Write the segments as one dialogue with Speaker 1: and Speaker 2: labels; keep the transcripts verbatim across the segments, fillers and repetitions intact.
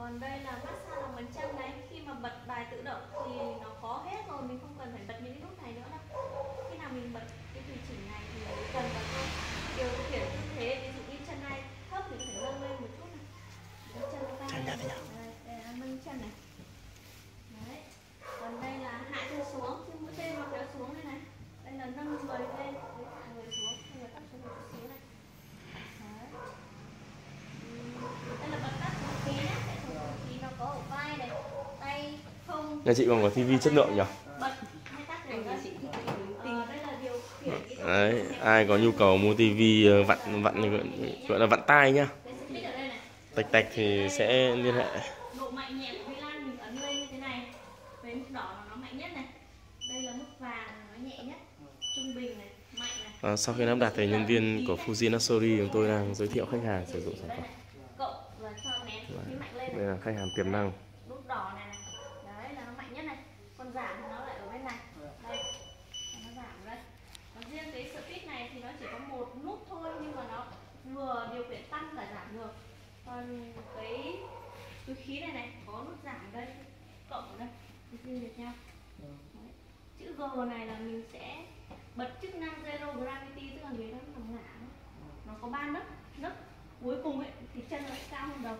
Speaker 1: Còn đây là massage lòng bàn chân này, khi mà bật bài tự động thì nó có hết rồi, mình không cần phải bật những cái nút này nữa đâu. Khi nào mình bật cái tùy chỉnh này thì mình cần bật thôi. Điều khiển tư thế, ví dụ như chân này thấp mình phải nâng lên một chút này. Chân nó cao. Đây, đây là nâng chân này. Đấy. Còn đây là hạ chân xuống, cái mũi tên nó kéo xuống đây này. Đây là nâng người lên, hạ người xuống, người tắt xuống một chút xíu này. Đấy. Đây là bật tắt vũ khí nhé, hệ thống vũ khí nó có ở vai này, tay không.
Speaker 2: Nhà chị còn có tivi chất lượng nhỉ?
Speaker 1: Bật hay tắt rồi đây. Ờ, đây là điều khiển.
Speaker 2: Đấy, ai có nhu cầu mua tivi vặn vặn gọi là vặn tai nhá. Tạch tạch thì sẽ liên hệ.
Speaker 1: Độ mạnh nhẹ của Lan mình ấn lên như thế này. Với mức đỏ là nó mạnh nhất này. Đây là mức vàng nó nhẹ nhất, trung bình này, mạnh này.
Speaker 2: À, sau khi lắp đặt thì nhân viên của Fujin Luxury chúng tôi đang giới thiệu khách hàng sử dụng sản phẩm. Đây là khách hàng tiềm năng.
Speaker 1: Nút đỏ này này. Đấy là nó mạnh nhất này. Còn giảm thì nó lại ở bên này. Đây. Nó giảm đây. Còn riêng cái speed này thì nó chỉ có một nút thôi, nhưng mà nó vừa điều khiển tăng cả giảm được. Còn cái túi khí này này có nút giảm ở đây, cộng ở đây, riêng biệt nhau. Đấy. Chữ G này là mình sẽ bật chức năng Zero Gravity, tức là ghế nó nằm ngả. Nó có ba nấc, nấc cuối cùng ấy thì chân nó sẽ cao hơn đầu.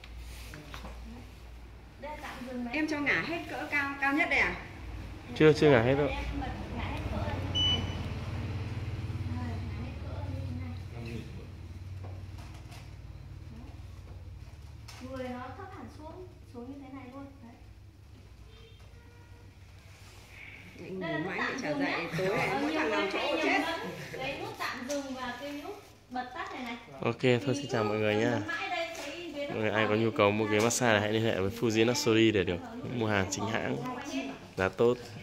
Speaker 1: Đây là tạm dừng này.
Speaker 3: Em cho ngả hết cỡ cao cao nhất đây à?
Speaker 2: Chưa chưa ngả hết đâu.
Speaker 1: Ngả hết cỡ là như thế này. Ngả hết cỡ là như thế này. Người nó thấp hẳn xuống, xuống như thế này luôn. Đấy.
Speaker 3: Đây là nút tạm dừng nhé. Tối này mỗi thằng làm chỗ chết.
Speaker 1: Cái nút tạm dừng và cái nút bật tắt này này.
Speaker 2: Ok, thôi xin chào mọi người nhá. Mọi người ai có nhu cầu mua ghế massage hãy liên hệ với Fujin Luxury để được mua hàng chính hãng giá tốt.